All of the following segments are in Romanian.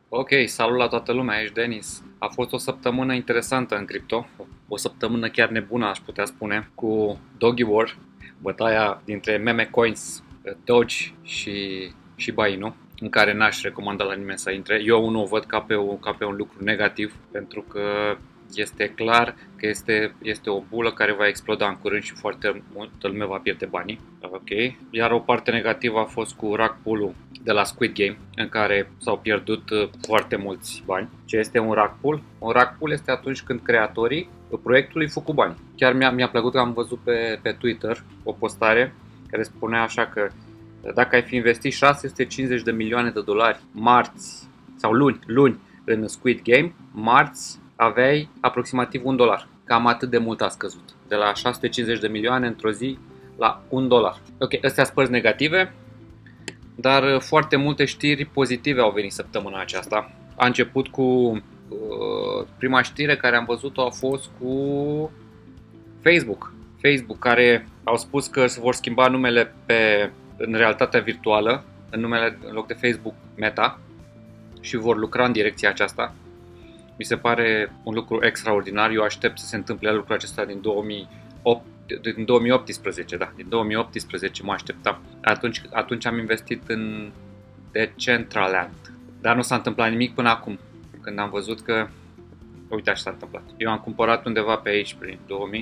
Ok, salut la toată lumea, aici Denis. A fost o săptămână interesantă în cripto, o săptămână chiar nebună aș putea spune, cu Doggy War, bătaia dintre meme coins, Doge și Shiba Inu, în care n-aș recomanda la nimeni să intre. Eu nu o văd ca pe un lucru negativ, pentru că este clar că este o bulă care va exploda în curând și foarte multă lume va pierde banii. Ok. Iar o parte negativă a fost cu rug pull-ul de la Squid Game, în care s-au pierdut foarte mulți bani. Ce este un rug pull? Un rug pull este atunci când creatorii proiectului făcut bani. Chiar mi-a plăcut că am văzut pe Twitter o postare care spunea așa că dacă ai fi investit 650 de milioane de dolari marți sau luni în Squid Game, marți aveai aproximativ $1. Cam atât de mult a scăzut. De la 650 de milioane într-o zi la $1. Ok, astea sunt părți negative, dar foarte multe știri pozitive au venit săptămâna aceasta. A început cu prima știre care am văzut-o a fost cu Facebook. Facebook care au spus că se vor schimba numele în realitatea virtuală, în loc de Facebook Meta, și vor lucra în direcția aceasta. Mi se pare un lucru extraordinar. Eu aștept să se întâmple lucrul acesta din 2018, da, din 2018 mă așteptam. Atunci am investit în Decentraland, dar nu s-a întâmplat nimic până acum, când am văzut că, uite așa s-a întâmplat. Eu am cumpărat undeva pe aici prin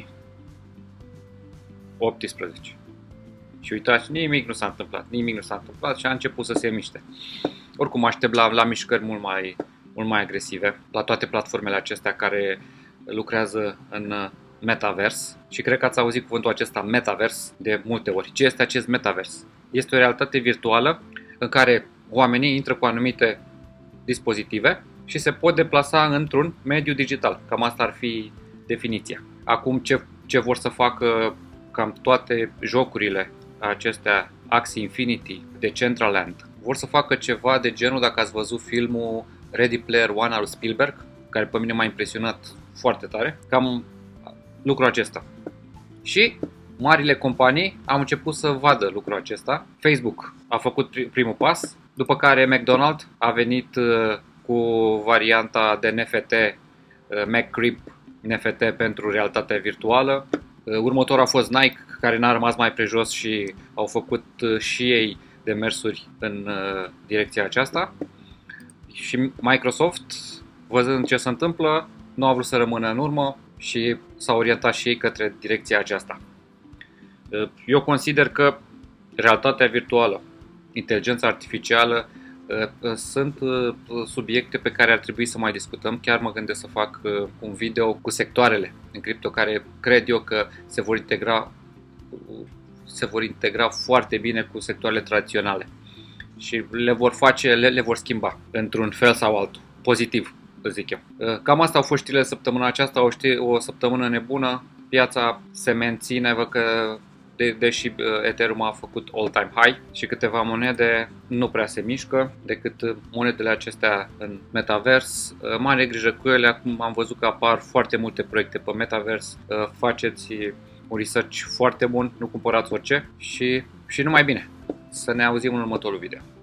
2018 și uitați, nimic nu s-a întâmplat și a început să se miște. Oricum aștept la mișcări mult mai agresive la toate platformele acestea care lucrează în Metaverse, și cred că ați auzit cuvântul acesta Metaverse de multe ori. Ce este acest Metaverse? Este o realitate virtuală în care oamenii intră cu anumite dispozitive și se pot deplasa într-un mediu digital. Cam asta ar fi definiția. Acum ce vor să facă cam toate jocurile acestea, Axie Infinity, Decentraland, vor să facă ceva de genul, dacă ați văzut filmul Ready Player One al Spielberg, care pe mine m-a impresionat foarte tare, cam lucrul acesta. Și marile companii au început să vadă lucrul acesta. Facebook a făcut primul pas, după care McDonald's a venit cu varianta de NFT, McCrib NFT pentru realitatea virtuală. Următorul a fost Nike, care n-a rămas mai prejos și au făcut și ei demersuri în direcția aceasta. Și Microsoft, văzând ce se întâmplă, nu a vrut să rămână în urmă și s-a orientat și ei către direcția aceasta. Eu consider că realitatea virtuală, inteligența artificială sunt subiecte pe care ar trebui să mai discutăm. Chiar mă gândesc să fac un video cu sectoarele în cripto care cred eu că se vor integra foarte bine cu sectoarele tradiționale și le vor schimba într-un fel sau altul, pozitiv, să zic eu. Cam asta au fost știrile săptămâna aceasta, o săptămână nebună. Piața se menține, văd că deși Ethereum a făcut all-time high și câteva monede nu prea se mișcă decât monedele acestea în Metaverse. Mare grijă cu ele, acum am văzut că apar foarte multe proiecte pe Metaverse. Faceți un research foarte bun, nu cumpărați orice și numai bine. Să ne auzim în următorul video.